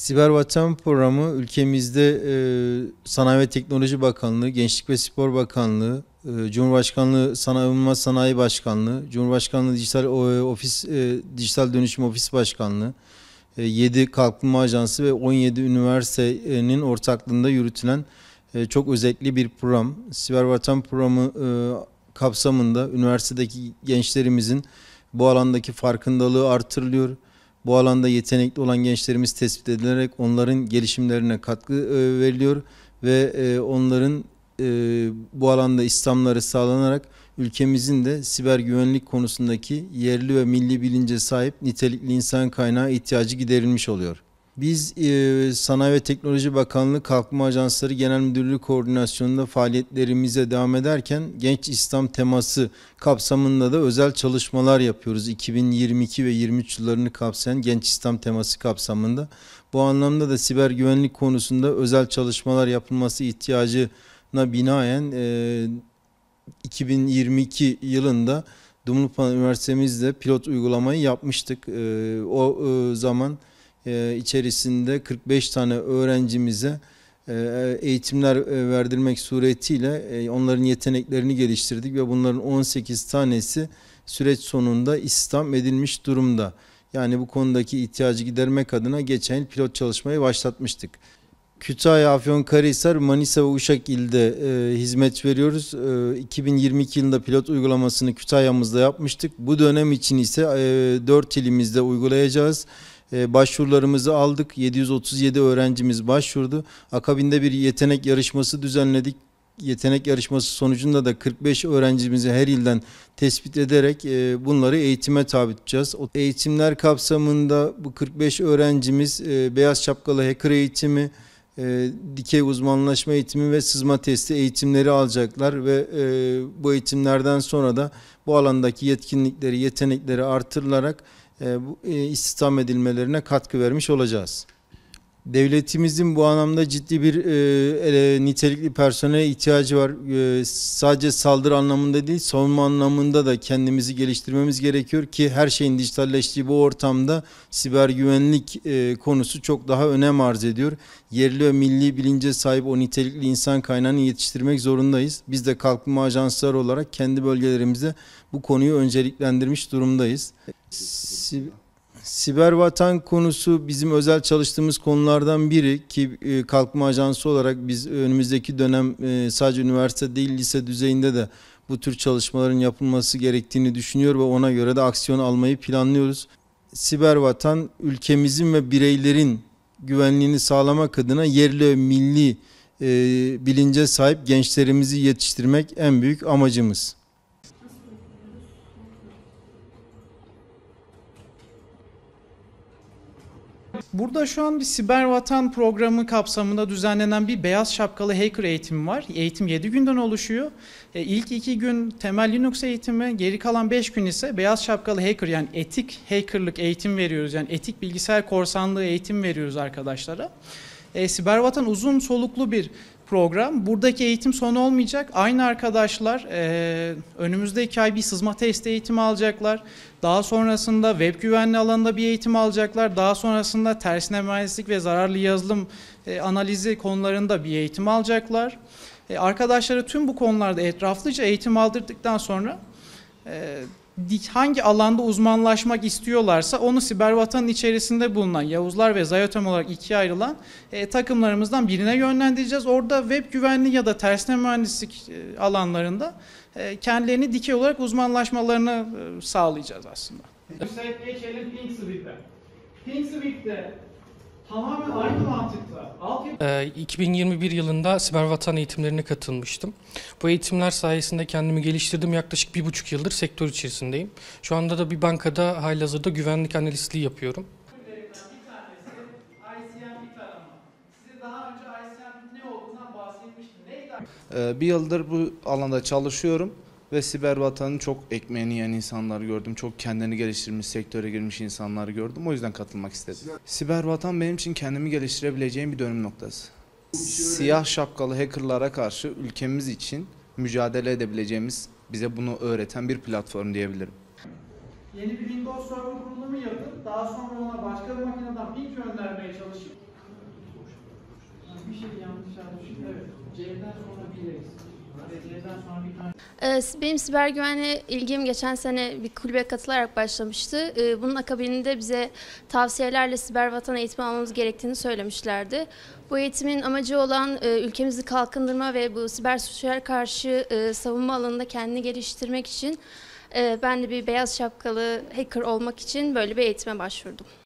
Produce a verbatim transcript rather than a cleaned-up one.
Siber Vatan Programı ülkemizde e, Sanayi ve Teknoloji Bakanlığı, Gençlik ve Spor Bakanlığı, e, Cumhurbaşkanlığı Savunma Sanayi Başkanlığı, Cumhurbaşkanlığı Dijital e, Ofis e, Dijital Dönüşüm Ofis Başkanlığı, e, yedi Kalkınma Ajansı ve on yedi üniversitenin ortaklığında yürütülen e, çok özellikli bir program. Siber Vatan Programı e, kapsamında üniversitedeki gençlerimizin bu alandaki farkındalığı artırılıyor. Bu alanda yetenekli olan gençlerimiz tespit edilerek onların gelişimlerine katkı e, veriliyor ve e, onların e, bu alanda istihdamları sağlanarak ülkemizin de siber güvenlik konusundaki yerli ve milli bilince sahip nitelikli insan kaynağı ihtiyacı giderilmiş oluyor. Biz e, Sanayi ve Teknoloji Bakanlığı Kalkınma Ajansları Genel Müdürlüğü koordinasyonunda faaliyetlerimize devam ederken genç istihdam teması kapsamında da özel çalışmalar yapıyoruz. iki bin yirmi iki ve yirmi üç yıllarını kapsayan genç istihdam teması kapsamında. Bu anlamda da siber güvenlik konusunda özel çalışmalar yapılması ihtiyacına binaen e, iki bin yirmi iki yılında Dumlupınar Üniversitemizde pilot uygulamayı yapmıştık. E, o e, zaman içerisinde kırk beş tane öğrencimize eğitimler verdirmek suretiyle onların yeteneklerini geliştirdik ve bunların on sekiz tanesi süreç sonunda istihdam edilmiş durumda. Yani bu konudaki ihtiyacı gidermek adına geçen yıl pilot çalışmayı başlatmıştık. Kütahya, Afyonkarahisar, Manisa ve Uşak ilde e, hizmet veriyoruz. E, iki bin yirmi iki yılında pilot uygulamasını Kütahya'mızda yapmıştık. Bu dönem için ise e, dört ilimizde uygulayacağız. E, başvurularımızı aldık. yedi yüz otuz yedi öğrencimiz başvurdu. Akabinde bir yetenek yarışması düzenledik. Yetenek yarışması sonucunda da kırk beş öğrencimizi her ilden tespit ederek e, bunları eğitime tabi tutacağız. O eğitimler kapsamında bu kırk beş öğrencimiz e, beyaz şapkalı hacker eğitimi, e, dikey uzmanlaşma eğitimi ve sızma testi eğitimleri alacaklar ve e, bu eğitimlerden sonra da bu alandaki yetkinlikleri, yetenekleri artırılarak e, bu, e, istihdam edilmelerine katkı vermiş olacağız. Devletimizin bu anlamda ciddi bir e, e, nitelikli personele ihtiyacı var. E, sadece saldırı anlamında değil, savunma anlamında da kendimizi geliştirmemiz gerekiyor ki her şeyin dijitalleştiği bu ortamda siber güvenlik e, konusu çok daha önem arz ediyor. Yerli ve milli bilince sahip o nitelikli insan kaynağını yetiştirmek zorundayız. Biz de kalkınma ajansları olarak kendi bölgelerimizde bu konuyu önceliklendirmiş durumdayız. Si Siber vatan konusu bizim özel çalıştığımız konulardan biri ki e, Kalkınma Ajansı olarak biz önümüzdeki dönem e, sadece üniversite değil lise düzeyinde de bu tür çalışmaların yapılması gerektiğini düşünüyor ve ona göre de aksiyon almayı planlıyoruz. Siber vatan ülkemizin ve bireylerin güvenliğini sağlamak adına yerli ve milli e, bilince sahip gençlerimizi yetiştirmek en büyük amacımız. Burada şu an bir Siber Vatan programı kapsamında düzenlenen bir beyaz şapkalı hacker eğitimi var. Eğitim yedi günden oluşuyor. E, ilk iki gün temel Linux eğitimi, geri kalan beş gün ise beyaz şapkalı hacker yani etik hackerlık eğitim veriyoruz. Yani etik bilgisayar korsanlığı eğitim veriyoruz arkadaşlara. E, Siber Vatan uzun soluklu bir program. Buradaki eğitim sonu olmayacak. Aynı arkadaşlar e, önümüzdeki ay bir sızma testi eğitimi alacaklar. Daha sonrasında web güvenliği alanında bir eğitim alacaklar. Daha sonrasında tersine mühendislik ve zararlı yazılım e, analizi konularında bir eğitim alacaklar. E, arkadaşlara tüm bu konularda etraflıca eğitim aldırdıktan sonra e, hangi alanda uzmanlaşmak istiyorlarsa onu Siber Vatan'ın içerisinde bulunan Yavuzlar ve Zayotem olarak ikiye ayrılan e, takımlarımızdan birine yönlendireceğiz. Orada web güvenliği ya da tersine mühendislik e, alanlarında e, kendilerini dikey olarak uzmanlaşmalarını e, sağlayacağız aslında. Geçelim ThinkSwitch'e. ThinkSwitch'te tamamen aynı mantıkla. Ee, iki bin yirmi bir yılında Siber Vatan eğitimlerine katılmıştım. Bu eğitimler sayesinde kendimi geliştirdim. Yaklaşık bir buçuk yıldır sektör içerisindeyim. Şu anda da bir bankada halihazırda güvenlik analistliği yapıyorum. Bir tanesi I C M P tarama. Size daha önce I C M P ne olduğundan bahsetmiştim. Neydi? Ee, bir yıldır bu alanda çalışıyorum ve Siber Vatan'ın çok ekmeğini yiyen insanlar gördüm. Çok kendini geliştirmiş, sektöre girmiş insanları gördüm. O yüzden katılmak istedim. Siber Vatan benim için kendimi geliştirebileceğim bir dönüm noktası. Siyah şapkalı hackerlara karşı ülkemiz için mücadele edebileceğimiz, bize bunu öğreten bir platform diyebilirim. Yeni bir Windows Server kurulumu yapıp daha sonra ona başka bir makineden ping göndermeye çalışıp bir şey yanlış anlaşıldı. Evet. C'den sonra bir reis. Ve C'den sonra bir tane. Ee, Benim siber güvenliğe ilgim geçen sene bir kulübe katılarak başlamıştı. Ee, Bunun akabinde bize tavsiyelerle siber vatan eğitimi almamız gerektiğini söylemişlerdi. Bu eğitimin amacı olan e, ülkemizi kalkındırma ve bu siber suçlara karşı e, savunma alanında kendini geliştirmek için e, ben de bir beyaz şapkalı hacker olmak için böyle bir eğitime başvurdum.